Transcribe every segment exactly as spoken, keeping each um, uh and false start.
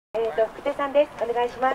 えーと、福手さんです。お願いします。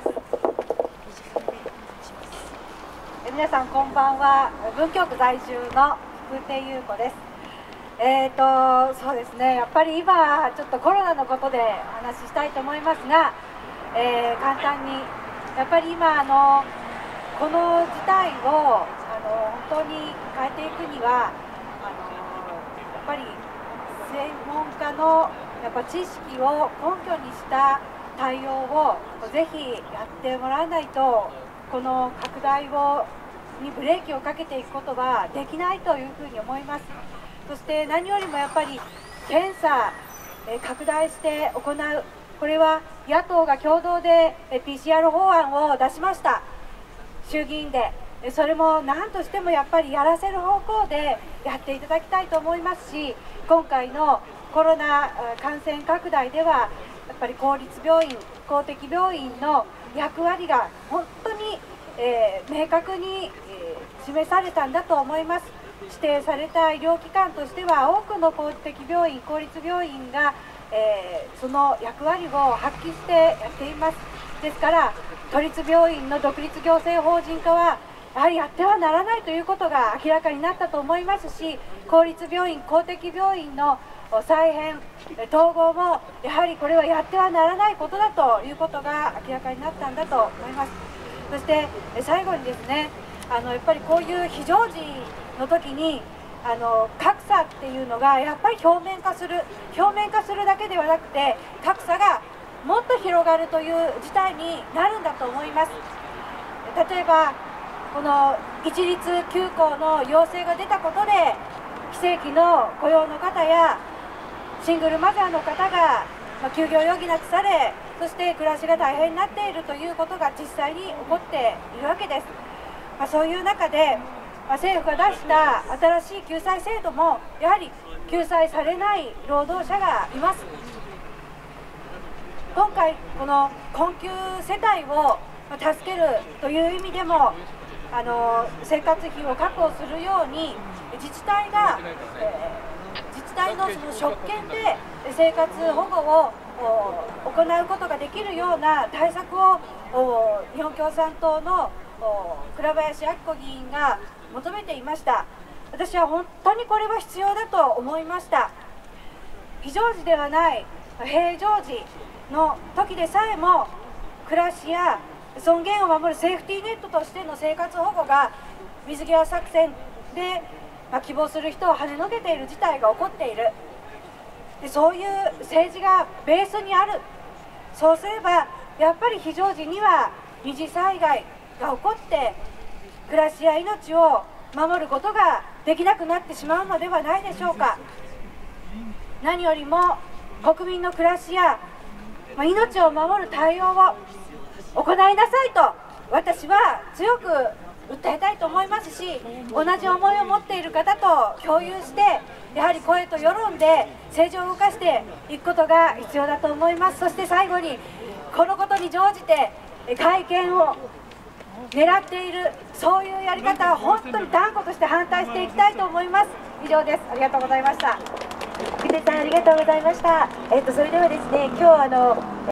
え皆さんこんばんは。文京区在住の福手優子です。えーとそうですね。やっぱり今ちょっとコロナのことでお話ししたいと思いますが、えー、簡単にやっぱり今あのこの事態をあの本当に変えていくにはあのやっぱり専門家のやっぱ知識を根拠にした対応をぜひやってもらわないと、この拡大をにブレーキをかけていくことはできないというふうに思います。そして何よりもやっぱり検査、え拡大して行う、これは野党が共同で ピーシーアール 法案を出しました、衆議院で。それも何としてもやっぱりやらせる方向でやっていただきたいと思いますし、今回のコロナ感染拡大ではやっぱり公立病院、公的病院の役割が本当に、えー、明確に、えー、示されたんだと思います。指定された医療機関としては多くの公的病院、公立病院が、えー、その役割を発揮してやっています。ですから都立病院の独立行政法人化はやはりやってはならないということが明らかになったと思いますし、公立病院、公的病院の再編、統合もやはりこれはやってはならないことだということが明らかになったんだと思います。そして最後にですね、あのやっぱりこういう非常時の時にあの格差っていうのがやっぱり表面化する、表面化するだけではなくて格差がもっと広がるという事態になるんだと思います。例えばこの一律休校の要請が出たことで非正規の雇用の方やシングルマザーの方が休業を余儀なくされ、そして暮らしが大変になっているということが実際に起こっているわけです。まあ、そういう中で、まあ、政府が出した新しい救済制度もやはり救済されない労働者がいます。今回この困窮世帯を助けるという意味でもあの生活費を確保するように自治体が、えー、自治体のその職権で生活保護を行うことができるような対策を日本共産党の倉林明子議員が求めていました。私は本当にこれは必要だと思いました。非常時ではない平常時の時でさえも暮らしや尊厳を守るセーフティーネットとしての生活保護が水際作戦で、まあ、希望する人を跳ねのけている事態が起こっている。でそういう政治がベースにある。そうすればやっぱり非常時には二次災害が起こって暮らしや命を守ることができなくなってしまうのではないでしょうか。何よりも国民の暮らしや、まあ、命を守る対応を行いなさいと私は強く訴えたいと思いますし、同じ思いを持っている方と共有してやはり声と世論で政治を動かしていくことが必要だと思います。そして最後にこのことに乗じて改憲を狙っているそういうやり方は本当に断固として反対していきたいと思います。以上です。ありがとうございました。 福手さんありがとうございました。えっとそれではですね、今日あの